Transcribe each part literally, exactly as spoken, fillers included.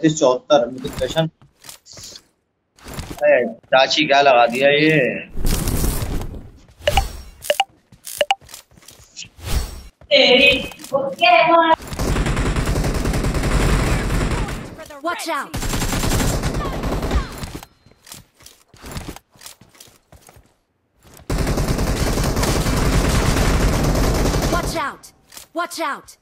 पैंतीस चौहत्तर नोटिफिकेशन। चाची क्या लगा दिया ये? Watch out! Watch out! Watch out!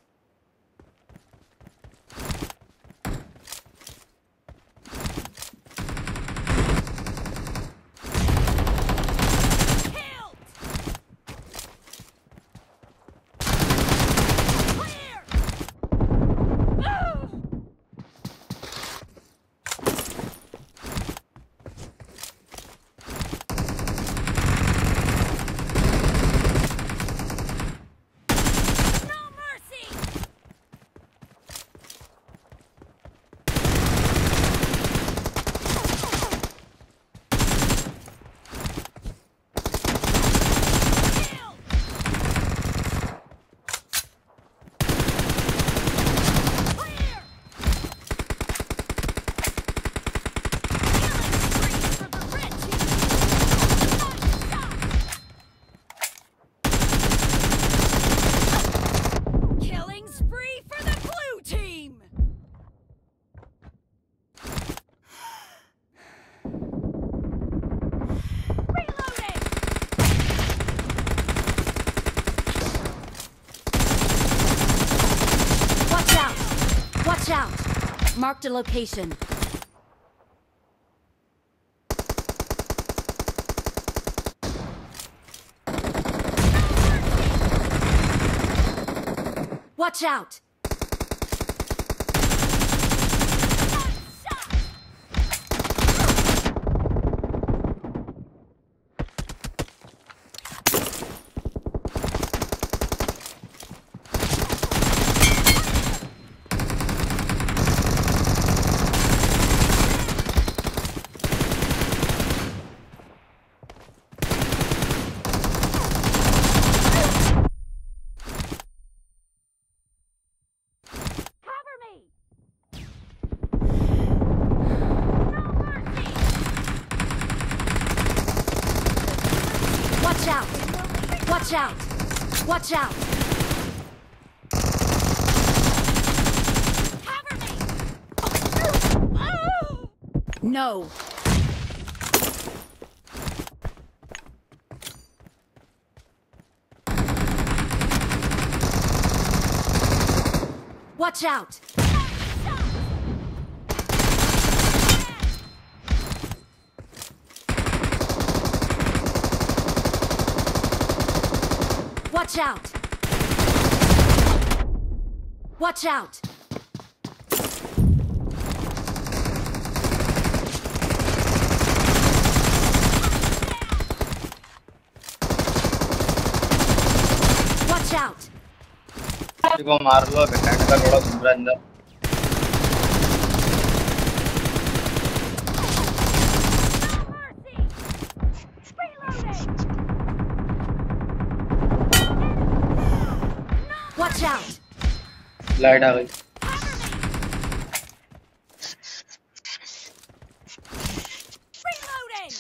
Watch out! Marked a location. Watch out! Watch out! Watch out! Cover me! Oh. No! Watch out! Watch out! Watch out! Watch out! इसको मार लो बेटा का थोड़ा घूमरा अंदर Watch out! लाइट आ गई Reloading!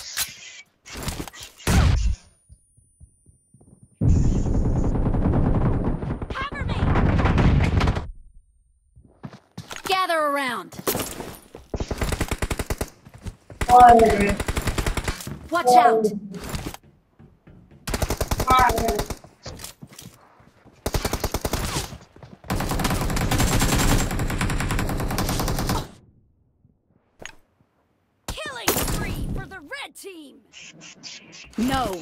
Cover me! Gather around. Watch out! Team. No.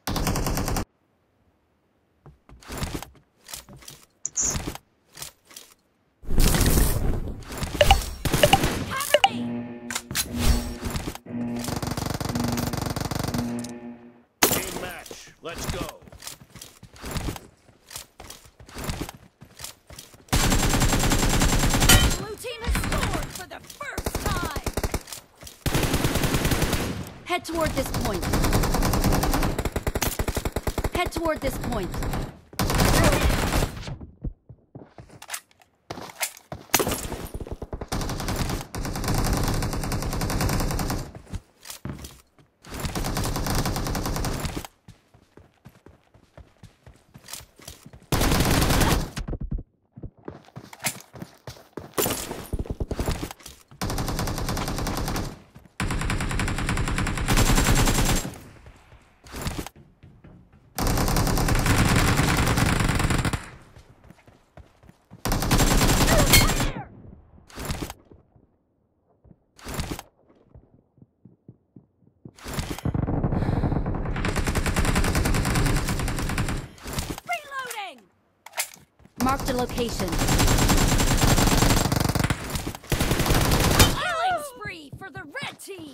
Cover me. Team match. Let's go. Blue team has scored for the first time. Head toward this point. Head toward this point. location. Killing spree for the red team.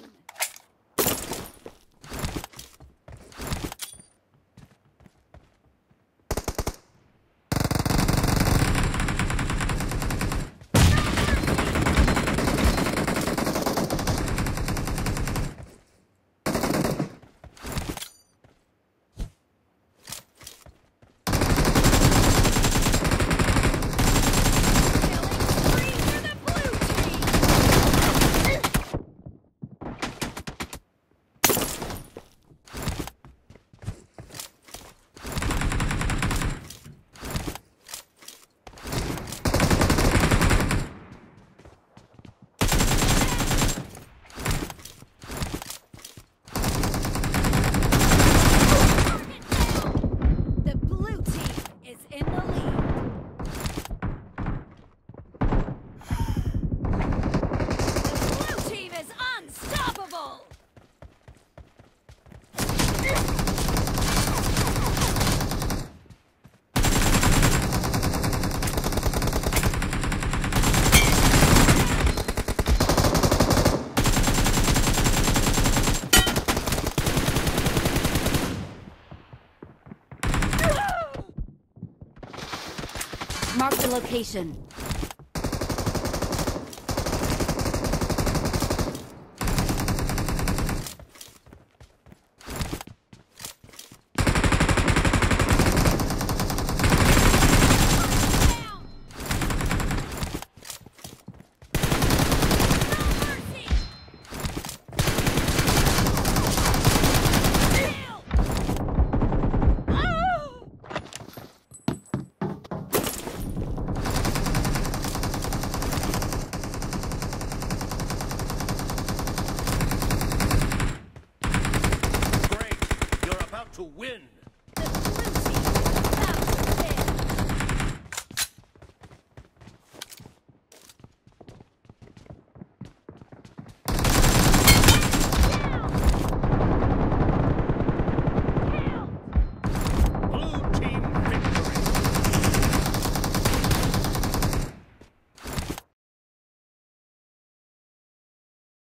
Mark the location.